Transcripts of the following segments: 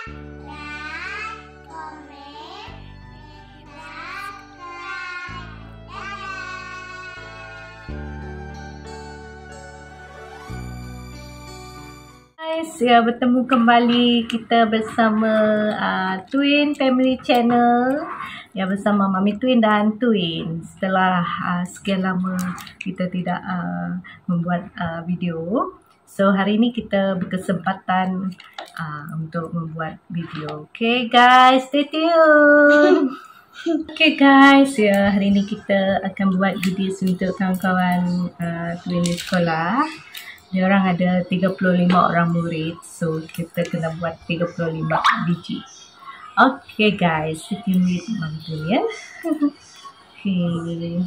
Guys, ya, bertemu kembali kita bersama Twin Family Channel, ya, bersama Mami Twin dan Twin. Setelah sekian lama kita tidak membuat video, so hari ini kita berkesempatan untuk membuat video. Okay guys, stay tune. Okay guys, ya, hari ini kita akan buat video untuk kawan-kawan Tahun Di Sekolah. Diorang ada 35 orang murid, so kita kena buat 35 biji. Okay guys, kita lihat mampu ya. Okay.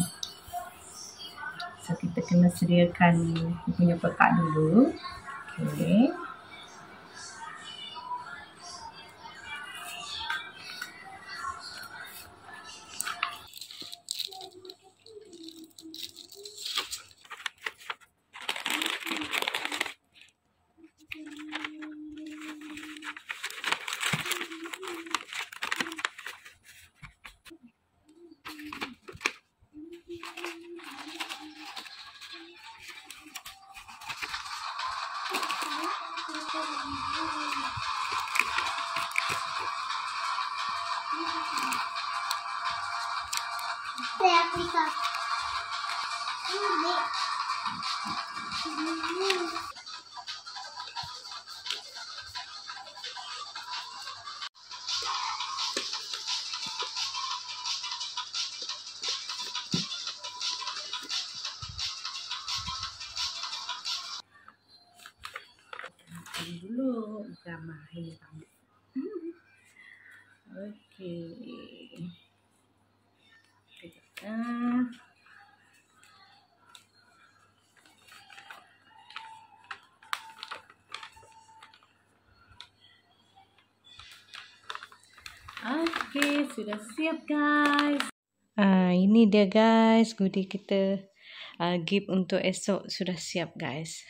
So kita kena sediakan punya petak dulu. Okay. Dulu gambar ini. Okey. Kita Okey, sudah siap guys. Ini dia guys, goodie kita gift untuk esok sudah siap guys.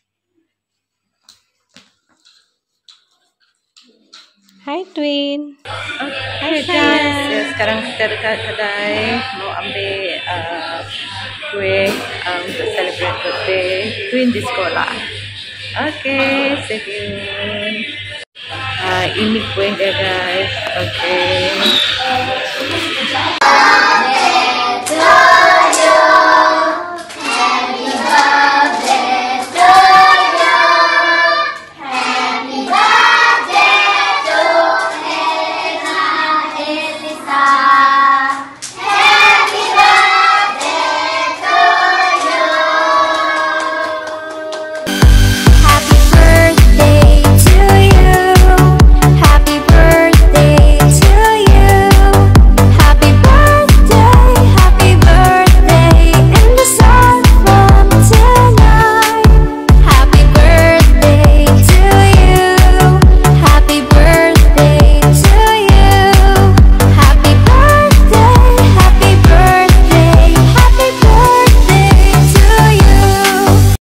Hai Twin. Hai guys. Ya, sekarang kita dekat kedai mau ambil kue untuk celebrate birthday Twin di sekolah. Okay, stay tune. Ini kue dia guys. Okay.